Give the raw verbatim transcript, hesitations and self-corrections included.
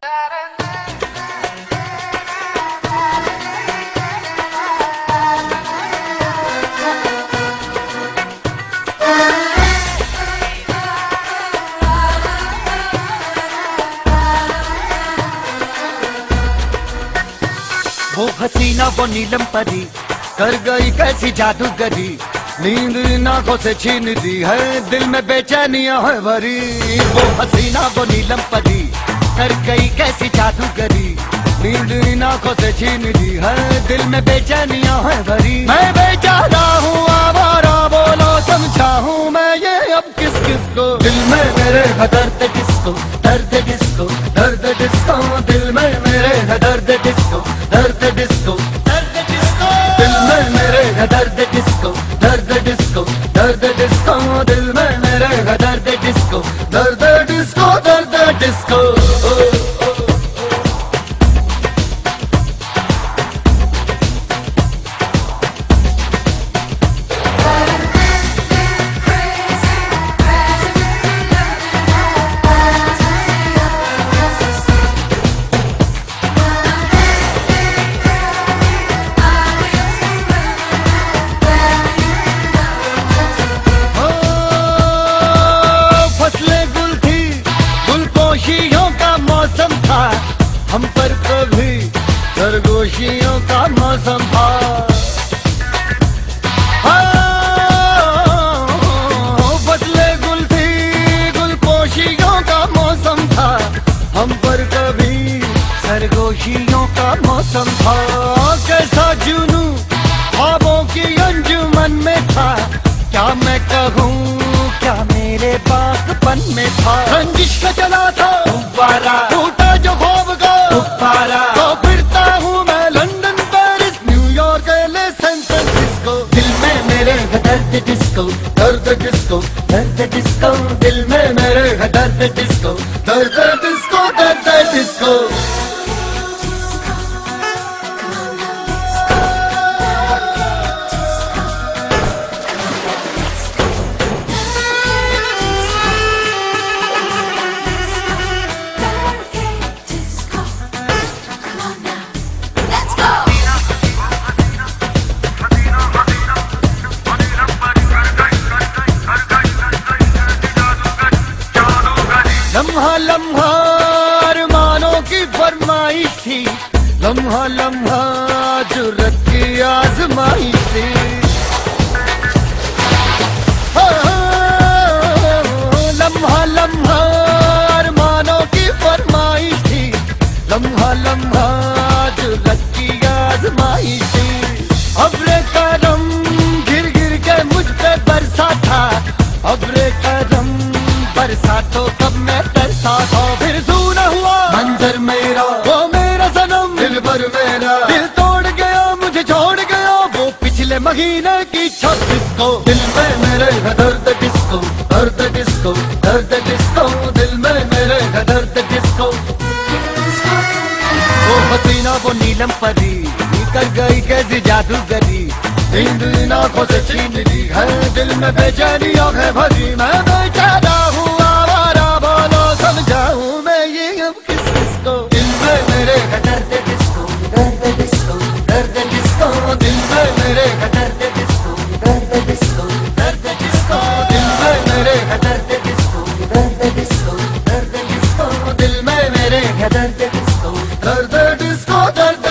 वो हसीना वो नीलम परी कर गई कैसी जादूगरी, नींद इन आंखों से छीन दी है, दिल में बेचैनियां है भरी। वो हसीना वो नीलम परी कर गई कैसी जादूगरी, नींद इन आंखों से छीन दी है, दिल में बेचैनियां है भरी। मैं बेचारा हूँ आवारा, बोलो समझाऊं मैं ये अब किस किस को। दिल में मेरे है दर्द डिस्को, दर्द डिस्को, दर्द डिस्को, दिल में मेरे है दर्द डिस्को, दर्द डिस्को, दर्द डिस्को, दिल में मेरे है दर्द डिस्को, दर्द डिस्को, दर्द डिस्को, दिल में मेरे है दर्द डिस्को, दर्द डिस्को, दर्द डिस्को। सरगोशियों का मौसम था, हम पर कभी सरगोशियों का मौसम था। फसले गुल थी, गुलपोशियों का मौसम था, हम पर कभी सरगोशियों का मौसम था। कैसा जुनू ख्वाबों की अंजुमन में था, क्या मैं कहूँ क्या मेरे बागपन में था। रंजिश का चला था गुब्बारा, टूटा जो ख्वाब का गुब्बारा, तो फिरता हूँ मैं London, Paris, New York, L A, San Francisco. दिल में मेरे है दर्द डिस्को, दर्द डिस्को, दर्द डिस्को, दिल में मेरे है दर्द डिस्को, दर्द डिस्को, दर्द डिस्को। लम्हा लम्हा अरमानों की फरमाइश थी, लम्हा लम्हा जुर्रत की आजमाइश थी। लम्हा लम्हा अरमानों की फरमाइश थी, लम्हा लम्हा जुर्रत की आजमाइश थी। अब्रे करम गिर गिर के मुझ पे बरसा था, अब्रे करम बरसा तो कब मैं तरसा था। फिर सुना हुआ मंजर मेरा, वो मेरा सनम दिल भर मेरा, दिल तोड़ गया मुझे छोड़ गया वो पिछले महीने की छब्बीस को। दिल में मेरे है दर्द डिस्को, दर्द डिस्को, दर्द डिस्को, दिल में मेरे है दर्द डिस्को। वो हसीना वो नीलम परी कर गई कैसी जादूगरी, नींद इन आंखों से छीन ली है, दिल में बेचैनियां है भरी। मैं बेचारा हूँ आवारा, बोलो समझाऊं मैं ये अब किस किस को। दिल में मेरे है दर्द डिस्को, दर्द डिस्को, दर्द डिस्को, दिल में मेरे है दर्द डिस्को, दर्द डिस्को, दर्द डिस्को, दिल में मेरे है दर्द डिस्को, दर्द डिस्को, दर्द डिस्को, दिल में मेरे है दर्द डिस्को, दर्द डिस्को, दर्द